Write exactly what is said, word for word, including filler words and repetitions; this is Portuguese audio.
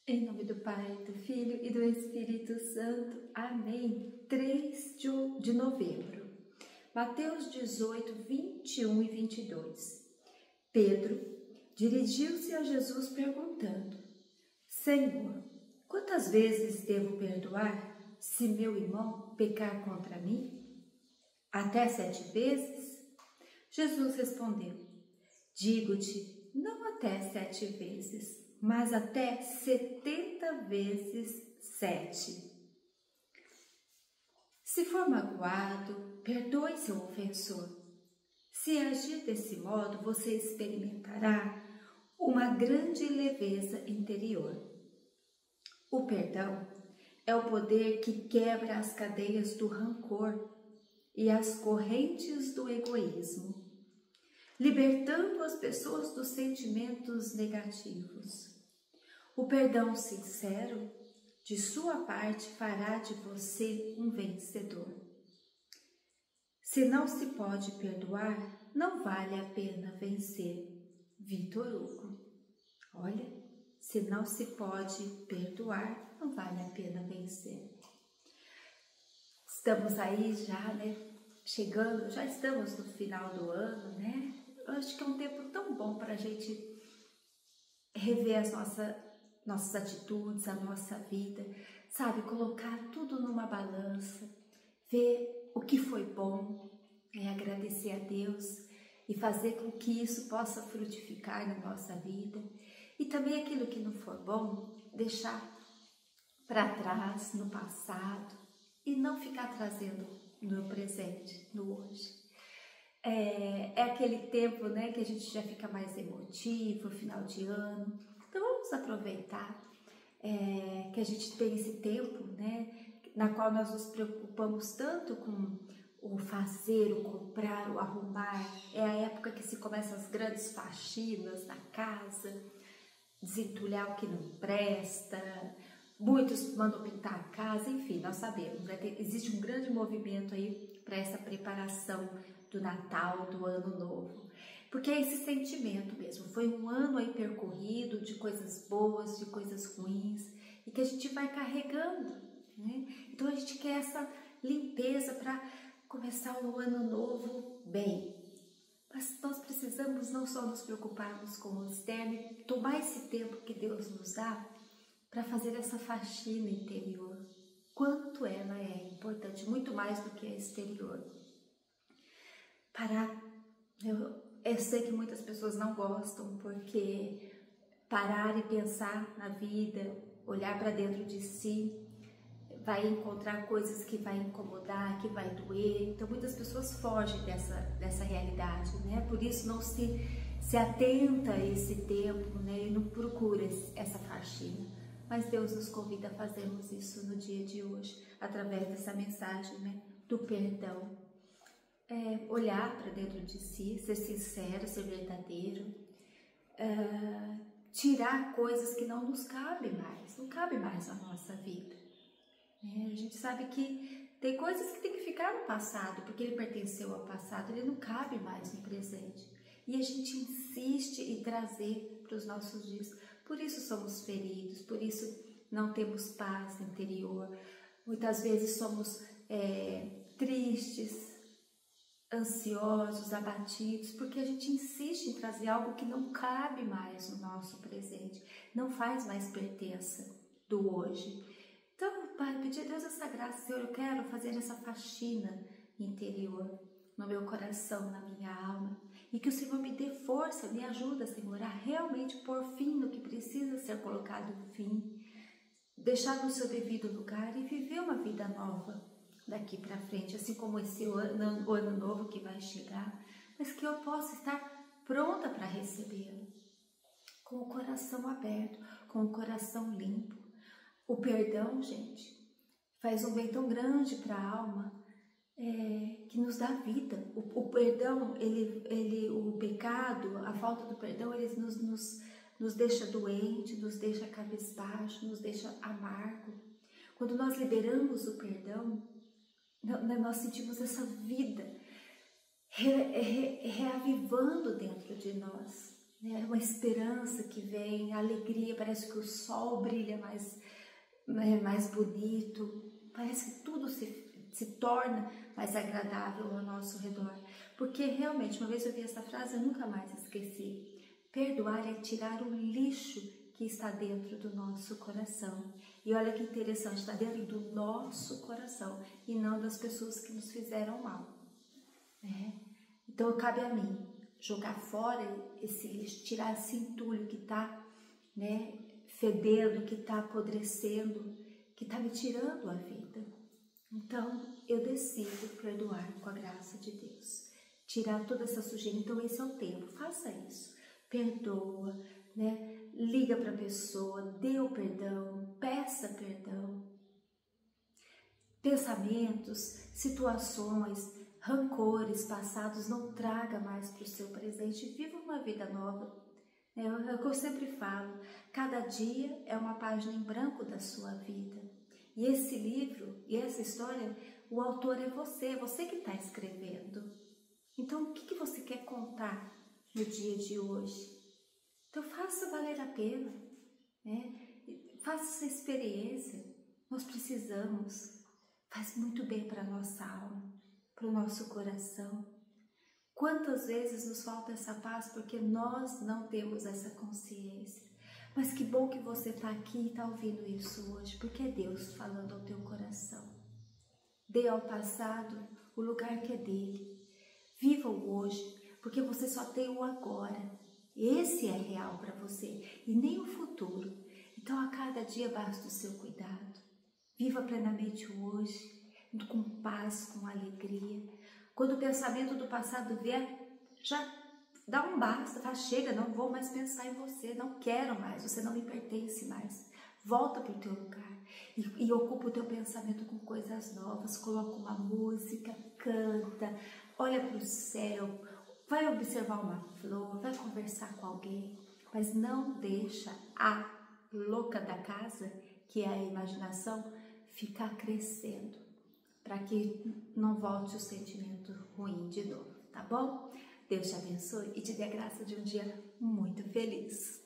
Em nome do Pai, do Filho e do Espírito Santo. Amém. três de novembro. Mateus dezoito, vinte e um e vinte e dois. Pedro dirigiu-se a Jesus perguntando: Senhor, quantas vezes devo perdoar se meu irmão pecar contra mim? Até sete vezes? Jesus respondeu: Digo-te, não até sete vezes, mas até setenta vezes sete. Se for magoado, perdoe seu ofensor. Se agir desse modo, você experimentará uma grande leveza interior. O perdão é o poder que quebra as cadeias do rancor e as correntes do egoísmo, libertando as pessoas dos sentimentos negativos. O perdão sincero, de sua parte, fará de você um vencedor. Se não se pode perdoar, não vale a pena vencer. Victor Hugo. Olha, se não se pode perdoar, não vale a pena vencer. Estamos aí já, né? Chegando, já estamos no final do ano, né? Eu acho que é um tempo tão bom para a gente rever as nossas, nossas atitudes, a nossa vida, sabe? Colocar tudo numa balança, ver o que foi bom, é, agradecer a Deus e fazer com que isso possa frutificar na nossa vida. E também aquilo que não for bom, deixar para trás, no passado, e não ficar trazendo no presente, no hoje. É, é aquele tempo, né, que a gente já fica mais emotivo, final de ano. Então vamos aproveitar é, que a gente tem esse tempo, né, na qual nós nos preocupamos tanto com o fazer, o comprar, o arrumar. É a época que se começam as grandes faxinas na casa, desentulhar o que não presta. Muitos mandam pintar a casa, enfim, nós sabemos, né? Existe um grande movimento aí para essa preparação do Natal, do Ano Novo. Porque é esse sentimento mesmo, foi um ano aí percorrido de coisas boas, de coisas ruins, e que a gente vai carregando, né? Então a gente quer essa limpeza para começar o Ano Novo bem. Mas nós precisamos não só nos preocuparmos com o externo, e tomar esse tempo que Deus nos dá para fazer essa faxina interior. Quanto ela é importante, muito mais do que a exterior. Parar, eu, eu sei que muitas pessoas não gostam, porque parar e pensar na vida, olhar para dentro de si, vai encontrar coisas que vai incomodar, que vai doer. Então muitas pessoas fogem dessa, dessa realidade, né? Por isso não se, se atenta a esse tempo, né? E não procura essa faxina. Mas Deus nos convida a fazermos isso no dia de hoje, através dessa mensagem, né, do perdão. É, olhar para dentro de si, ser sincero, ser verdadeiro, é, tirar coisas que não nos cabem mais, não cabe mais na nossa vida. É, a gente sabe que tem coisas que tem que ficar no passado, porque ele pertenceu ao passado, ele não cabe mais no presente. E a gente insiste em trazer para os nossos dias. Por isso somos feridos, por isso não temos paz interior. Muitas vezes somos é, tristes, ansiosos, abatidos, porque a gente insiste em trazer algo que não cabe mais no nosso presente, não faz mais pertença do hoje. Então, Pai, pedir a Deus essa graça, Senhor, eu quero fazer essa faxina interior no meu coração, na minha alma, e que o Senhor me dê força, me ajuda, Senhor, a realmente pôr fim no que precisa ser colocado fim, deixar no seu devido lugar e viver uma vida nova daqui para frente, assim como esse ano, o ano novo que vai chegar, mas que eu possa estar pronta para recebê-lo, com o coração aberto, com o coração limpo. O perdão, gente, faz um bem tão grande para a alma, É, que nos dá vida. O, o perdão, ele, ele, o pecado, a falta do perdão, ele nos, nos, nos deixa doente, nos deixa cabisbaixo, nos deixa amargo. Quando nós liberamos o perdão, nós sentimos essa vida re, re, reavivando dentro de nós, né? Uma esperança que vem, a alegria, parece que o sol brilha mais, é, mais bonito, parece que tudo se, se torna mais agradável ao nosso redor. Porque realmente, uma vez eu vi essa frase, eu nunca mais esqueci. Perdoar é tirar o lixo que está dentro do nosso coração. E olha que interessante, está dentro do nosso coração e não das pessoas que nos fizeram mal, né? Então cabe a mim jogar fora esse lixo, tirar esse entulho que está, né, fedendo, que está apodrecendo, que está me tirando a vida. Então eu decido perdoar com a graça de Deus, tirar toda essa sujeira. Então esse é o tempo, faça isso, perdoa, né? Liga para a pessoa, dê o perdão, peça perdão. Pensamentos, situações, rancores passados não traga mais para o seu presente. Viva uma vida nova. É o que eu sempre falo, cada dia é uma página em branco da sua vida. E esse livro e essa história, o autor é você, é você que está escrevendo. Então, o que, que você quer contar no dia de hoje? Então faça valer a pena, né? Faça essa experiência, nós precisamos, faz muito bem para a nossa alma, para o nosso coração. Quantas vezes nos falta essa paz porque nós não temos essa consciência? Mas que bom que você está aqui e está ouvindo isso hoje, porque é Deus falando ao teu coração. Dê ao passado o lugar que é dele, viva o hoje, porque você só tem o agora. Esse é real para você e nem o futuro. Então a cada dia basta o seu cuidado. Viva plenamente o hoje, com paz, com alegria. Quando o pensamento do passado vier, já dá um basta, tá? Chega, não vou mais pensar em você, não quero mais, você não me pertence mais. Volta para o teu lugar e, e ocupa o teu pensamento com coisas novas. Coloca uma música, canta, olha para o céu, vai observar uma flor, vai conversar com alguém, mas não deixa a louca da casa, que é a imaginação, ficar crescendo, para que não volte o sentimento ruim de novo, tá bom? Deus te abençoe e te dê a graça de um dia muito feliz.